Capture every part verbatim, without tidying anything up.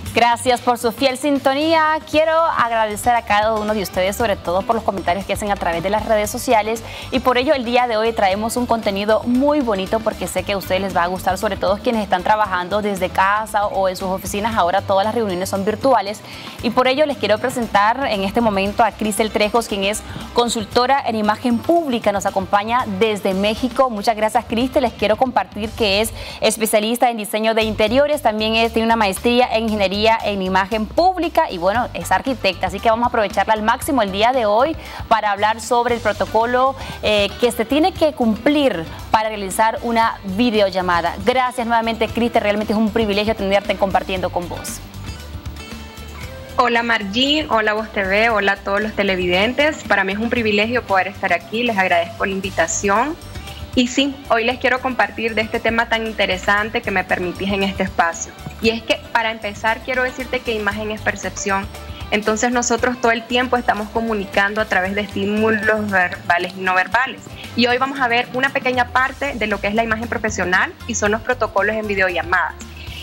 Gracias por su fiel sintonía. Quiero agradecer a cada uno de ustedes, sobre todo por los comentarios que hacen a través de las redes sociales, y por ello el día de hoy traemos un contenido muy bonito porque sé que a ustedes les va a gustar, sobre todo quienes están trabajando desde casa o en sus oficinas. Ahora todas las reuniones son virtuales y por ello les quiero presentar en este momento a Cristel Trejos, quien es consultora en imagen pública, nos acompaña desde México. Muchas gracias, Cristel. Les quiero compartir que es especialista en diseño de interiores, también es, tiene una maestría en ingeniería en imagen pública y bueno, es arquitecta, así que vamos a aprovecharla al máximo el día de hoy para hablar sobre el protocolo eh, que se tiene que cumplir para realizar una videollamada. Gracias nuevamente, Cristel, realmente es un privilegio tenerte compartiendo con vos. Hola Margin, hola Voz T V, hola a todos los televidentes. Para mí es un privilegio poder estar aquí, les agradezco la invitación. Y sí, hoy les quiero compartir de este tema tan interesante que me permitís en este espacio. Y es que para empezar quiero decirte que imagen es percepción. Entonces nosotros todo el tiempo estamos comunicando a través de estímulos verbales y no verbales. Y hoy vamos a ver una pequeña parte de lo que es la imagen profesional y son los protocolos en videollamadas.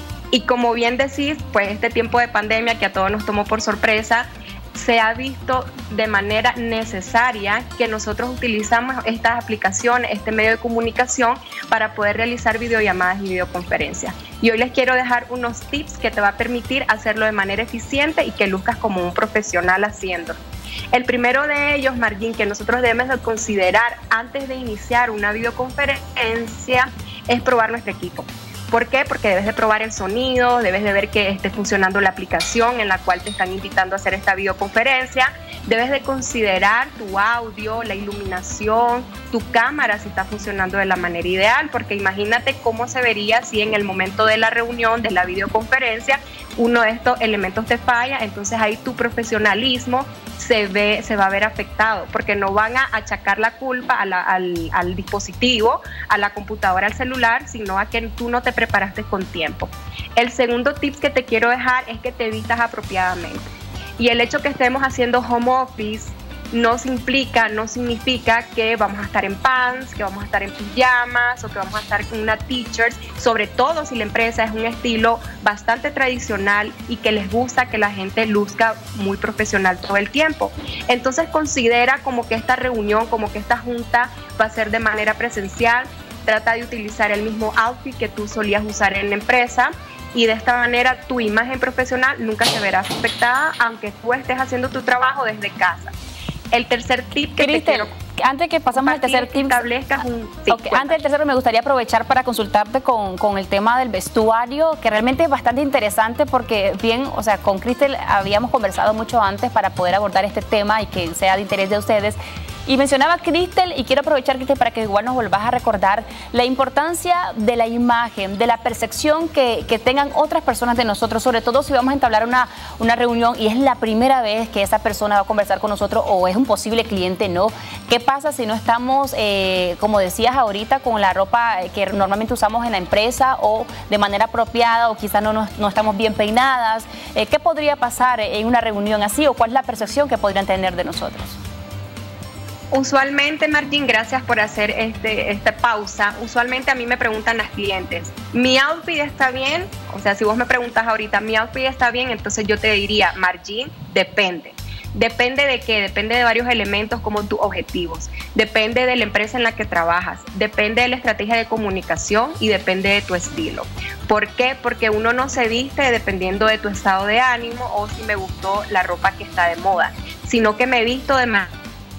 Y como bien decís, pues este tiempo de pandemia que a todos nos tomó por sorpresa, se ha visto de manera necesaria que nosotros utilizamos estas aplicaciones, este medio de comunicación para poder realizar videollamadas y videoconferencias. Y hoy les quiero dejar unos tips que te va a permitir hacerlo de manera eficiente y que luzcas como un profesional haciéndolo. El primero de ellos, Margin, que nosotros debemos de considerar antes de iniciar una videoconferencia es probar nuestro equipo. ¿Por qué? Porque debes de probar el sonido, debes de ver que esté funcionando la aplicación en la cual te están invitando a hacer esta videoconferencia, debes de considerar tu audio, la iluminación, tu cámara si está funcionando de la manera ideal, porque imagínate cómo se vería si en el momento de la reunión, de la videoconferencia, uno de estos elementos te falla, entonces ahí tu profesionalismo se ve, se va a ver afectado, porque no van a achacar la culpa a la, al, al dispositivo, a la computadora, al celular, sino a que tú no te preparaste con tiempo. El segundo tip que te quiero dejar es que te vistas apropiadamente. Y el hecho que estemos haciendo home office no implica, no significa que vamos a estar en pants, que vamos a estar en pijamas o que vamos a estar con una t-shirt, sobre todo si la empresa es un estilo bastante tradicional y que les gusta que la gente luzca muy profesional todo el tiempo. Entonces considera como que esta reunión, como que esta junta va a ser de manera presencial, trata de utilizar el mismo outfit que tú solías usar en la empresa y de esta manera tu imagen profesional nunca se verá afectada aunque tú estés haciendo tu trabajo desde casa. El tercer tip que Cristel, te quiero antes que pasamos al tercer tip, establezcas un, sí, okay, antes del tercero me gustaría aprovechar para consultarte con, con el tema del vestuario, que realmente es bastante interesante porque bien, o sea, con Cristel habíamos conversado mucho antes para poder abordar este tema y que sea de interés de ustedes. Y mencionaba Cristel, y quiero aprovechar, Cristel, para que igual nos volvás a recordar la importancia de la imagen, de la percepción que, que tengan otras personas de nosotros, sobre todo si vamos a entablar una, una reunión y es la primera vez que esa persona va a conversar con nosotros o es un posible cliente, ¿no? ¿Qué pasa si no estamos, eh, como decías ahorita, con la ropa que normalmente usamos en la empresa o de manera apropiada o quizás no, no, no estamos bien peinadas? Eh, ¿Qué podría pasar en una reunión así o cuál es la percepción que podrían tener de nosotros? Usualmente, Margin, gracias por hacer este, esta pausa. Usualmente a mí me preguntan las clientes, ¿mi outfit está bien? O sea, si vos me preguntas ahorita, ¿mi outfit está bien? Entonces yo te diría, Margin, depende. ¿Depende de qué? Depende de varios elementos como tus objetivos. Depende de la empresa en la que trabajas. Depende de la estrategia de comunicación y depende de tu estilo. ¿Por qué? Porque uno no se viste dependiendo de tu estado de ánimo o si me gustó la ropa que está de moda, sino que me visto de manera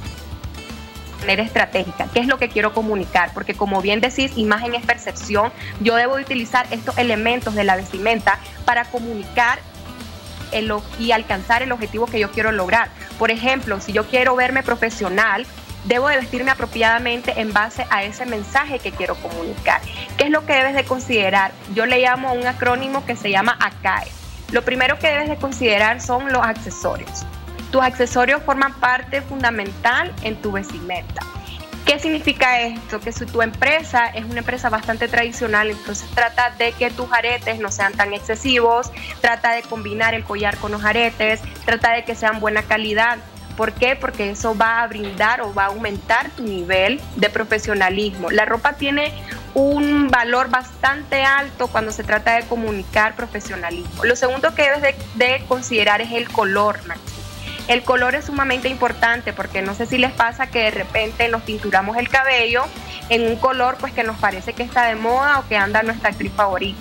manera estratégica. ¿Qué es lo que quiero comunicar? Porque como bien decís, imagen es percepción. Yo debo utilizar estos elementos de la vestimenta para comunicar el, y alcanzar el objetivo que yo quiero lograr. Por ejemplo, si yo quiero verme profesional, debo de vestirme apropiadamente en base a ese mensaje que quiero comunicar. ¿Qué es lo que debes de considerar? Yo le llamo a un acrónimo que se llama A C A E. Lo primero que debes de considerar son los accesorios. Tus accesorios forman parte fundamental en tu vestimenta. ¿Qué significa esto? Que si tu empresa es una empresa bastante tradicional, entonces trata de que tus aretes no sean tan excesivos, trata de combinar el collar con los aretes, trata de que sean buena calidad. ¿Por qué? Porque eso va a brindar o va a aumentar tu nivel de profesionalismo. La ropa tiene un valor bastante alto cuando se trata de comunicar profesionalismo. Lo segundo que debes de, de considerar es el color, Maxi. El color es sumamente importante porque no sé si les pasa que de repente nos pinturamos el cabello en un color pues que nos parece que está de moda o que anda nuestra actriz favorita.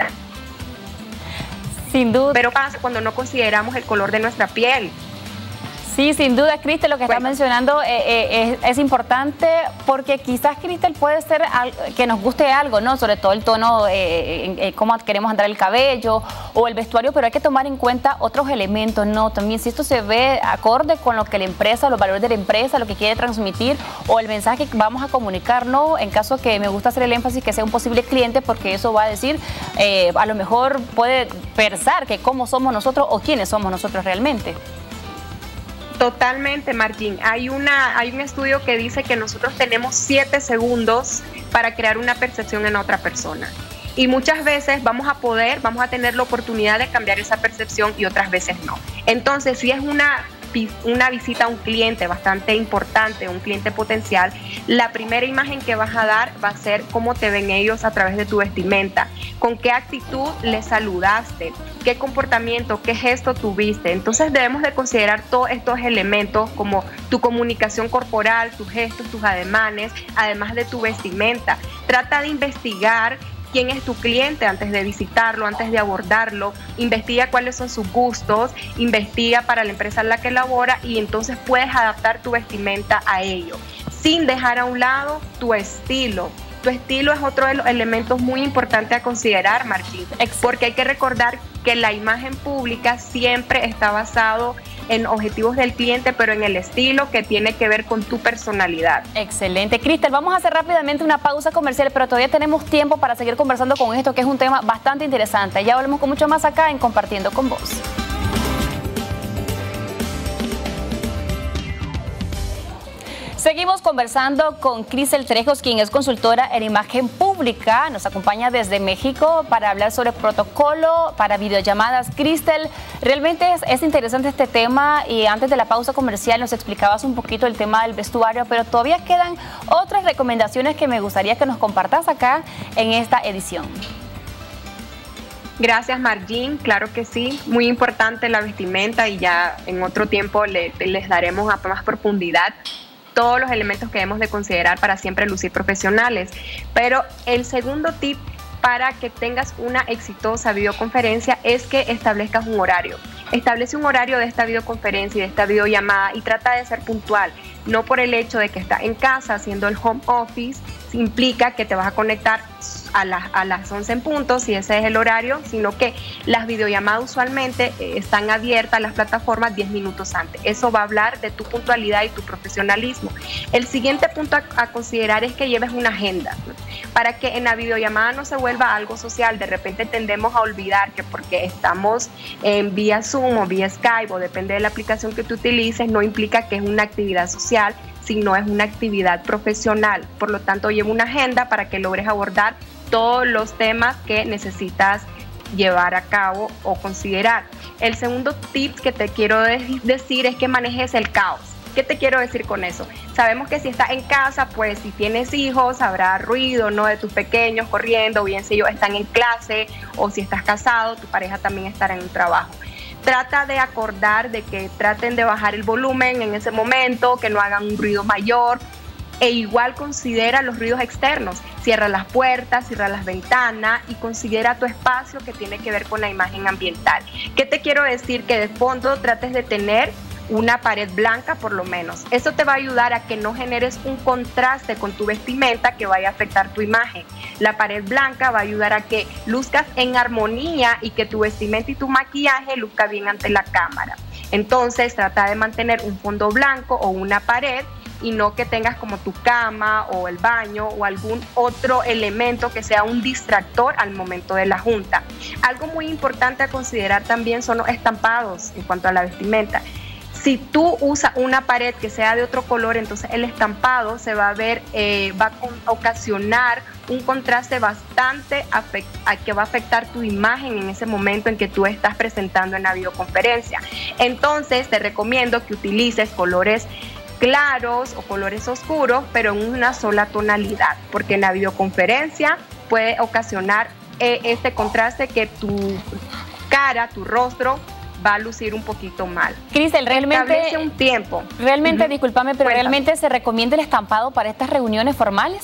Sin duda. Pero pasa cuando no consideramos el color de nuestra piel. Sí, sin duda, Cristel, lo que bueno. está mencionando eh, eh, es, es importante porque quizás, Cristel, puede ser al, que nos guste algo, ¿no? Sobre todo el tono, eh, eh, cómo queremos andar el cabello o el vestuario, pero hay que tomar en cuenta otros elementos, ¿no? También si esto se ve acorde con lo que la empresa, los valores de la empresa, lo que quiere transmitir o el mensaje que vamos a comunicar, ¿no? En caso que me gusta hacer el énfasis que sea un posible cliente, porque eso va a decir, eh, a lo mejor puede pensar que cómo somos nosotros o quiénes somos nosotros realmente. Totalmente, Martín. Hay, una, hay un estudio que dice que nosotros tenemos siete segundos para crear una percepción en otra persona. Y muchas veces vamos a poder, vamos a tener la oportunidad de cambiar esa percepción y otras veces no. Entonces, si es una, una visita a un cliente bastante importante, un cliente potencial, la primera imagen que vas a dar va a ser cómo te ven ellos a través de tu vestimenta, con qué actitud les saludaste, qué comportamiento, qué gesto tuviste. Entonces debemos de considerar todos estos elementos como tu comunicación corporal, tus gestos, tus ademanes, además de tu vestimenta. Trata de investigar quién es tu cliente antes de visitarlo, antes de abordarlo, investiga cuáles son sus gustos, investiga para la empresa en la que labora y entonces puedes adaptar tu vestimenta a ello, sin dejar a un lado tu estilo. Tu estilo es otro de los elementos muy importantes a considerar, Martín, porque hay que recordar que la imagen pública siempre está basado en objetivos del cliente, pero en el estilo que tiene que ver con tu personalidad. Excelente. Cristel, vamos a hacer rápidamente una pausa comercial, pero todavía tenemos tiempo para seguir conversando con esto, que es un tema bastante interesante. Ya volvemos con mucho más acá en Compartiendo con Vos. Seguimos conversando con Cristel Trejos, quien es consultora en imagen pública. Nos acompaña desde México para hablar sobre protocolo para videollamadas. Cristel, realmente es, es interesante este tema y antes de la pausa comercial nos explicabas un poquito el tema del vestuario, pero todavía quedan otras recomendaciones que me gustaría que nos compartas acá en esta edición. Gracias, Margin. Claro que sí, muy importante la vestimenta y ya en otro tiempo le, les daremos a más profundidad todos los elementos que debemos de considerar para siempre lucir profesionales. Pero el segundo tip para que tengas una exitosa videoconferencia es que establezcas un horario. Establece un horario de esta videoconferencia y de esta videollamada y trata de ser puntual. No por el hecho de que estás en casa haciendo el home office, implica que te vas a conectar a, la, a las once en punto, si ese es el horario, sino que las videollamadas usualmente eh, están abiertas las plataformas diez minutos antes. Eso va a hablar de tu puntualidad y tu profesionalismo. El siguiente punto a, a considerar es que lleves una agenda, ¿no? Para que en la videollamada no se vuelva algo social. De repente tendemos a olvidar que porque estamos en vía Zoom o vía Skype o depende de la aplicación que tú utilices, no implica que es una actividad social, sino es una actividad profesional. Por lo tanto, lleva una agenda para que logres abordar todos los temas que necesitas llevar a cabo o considerar. El segundo tip que te quiero de- decir es que manejes el caos. ¿Qué te quiero decir con eso? Sabemos que si estás en casa, pues si tienes hijos, habrá ruido, ¿no? De tus pequeños corriendo, bien si ellos están en clase o si estás casado, tu pareja también estará en un trabajo. Trata de acordar de que traten de bajar el volumen en ese momento, que no hagan un ruido mayor e igual considera los ruidos externos. Cierra las puertas, cierra las ventanas y considera tu espacio que tiene que ver con la imagen ambiental. ¿Qué te quiero decir? Que de fondo trates de tener una pared blanca por lo menos. Eso te va a ayudar a que no generes un contraste con tu vestimenta que vaya a afectar tu imagen. La pared blanca va a ayudar a que luzcas en armonía y que tu vestimenta y tu maquillaje luzca bien ante la cámara. Entonces trata de mantener un fondo blanco o una pared y no que tengas como tu cama o el baño o algún otro elemento que sea un distractor al momento de la junta. Algo muy importante a considerar también son los estampados en cuanto a la vestimenta. Si tú usas una pared que sea de otro color, entonces el estampado se va a ver, eh, va a ocasionar un contraste bastante afect- que va a afectar tu imagen en ese momento en que tú estás presentando en la videoconferencia. Entonces te recomiendo que utilices colores claros o colores oscuros, pero en una sola tonalidad, porque en la videoconferencia puede ocasionar eh, este contraste que tu cara, tu rostro, va a lucir un poquito mal. Cristel, realmente... Establece un tiempo. Realmente, uh-huh. discúlpame, pero Cuéntame. ¿realmente se recomienda el estampado para estas reuniones formales?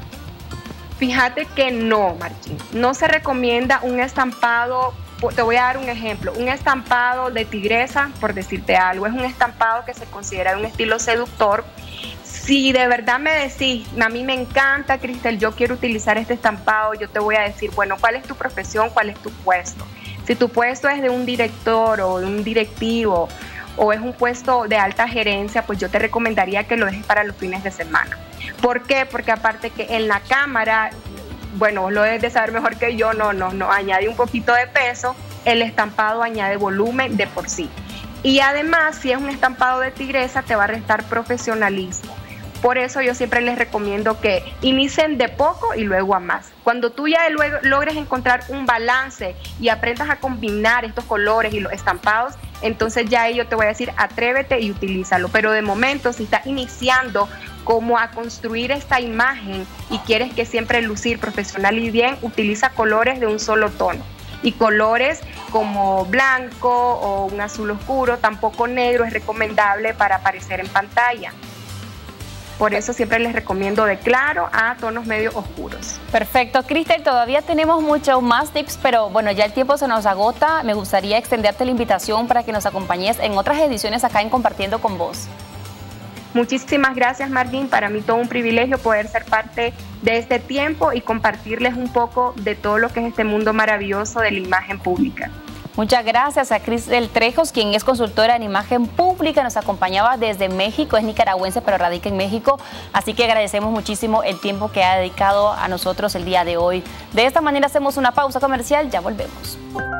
Fíjate que no, Martín. No se recomienda un estampado, te voy a dar un ejemplo, un estampado de tigresa, por decirte algo, es un estampado que se considera un estilo seductor. Si de verdad me decís, a mí me encanta, Cristel, yo quiero utilizar este estampado, yo te voy a decir, bueno, ¿cuál es tu profesión? ¿Cuál es tu puesto? Si tu puesto es de un director o de un directivo o es un puesto de alta gerencia, pues yo te recomendaría que lo dejes para los fines de semana. ¿Por qué? Porque aparte que en la cámara, bueno, vos lo debes de saber mejor que yo, no, no, no, añade un poquito de peso, el estampado añade volumen de por sí. Y además, si es un estampado de tigresa, te va a restar profesionalismo. Por eso yo siempre les recomiendo que inicien de poco y luego a más. Cuando tú ya luego logres encontrar un balance y aprendas a combinar estos colores y los estampados, entonces ya yo te voy a decir, atrévete y utilízalo. Pero de momento, si estás iniciando como a construir esta imagen y quieres que siempre lucir profesional y bien, utiliza colores de un solo tono. Y colores como blanco o un azul oscuro, tampoco negro, es recomendable para aparecer en pantalla. Por eso siempre les recomiendo de claro a tonos medio oscuros. Perfecto. Cristel, todavía tenemos muchos más tips, pero bueno, ya el tiempo se nos agota. Me gustaría extenderte la invitación para que nos acompañes en otras ediciones acá en Compartiendo con Vos. Muchísimas gracias, Martín. Para mí todo un privilegio poder ser parte de este tiempo y compartirles un poco de todo lo que es este mundo maravilloso de la imagen pública. Muchas gracias a Cristel Trejos, quien es consultora en imagen pública, nos acompañaba desde México, es nicaragüense pero radica en México, así que agradecemos muchísimo el tiempo que ha dedicado a nosotros el día de hoy. De esta manera hacemos una pausa comercial, ya volvemos.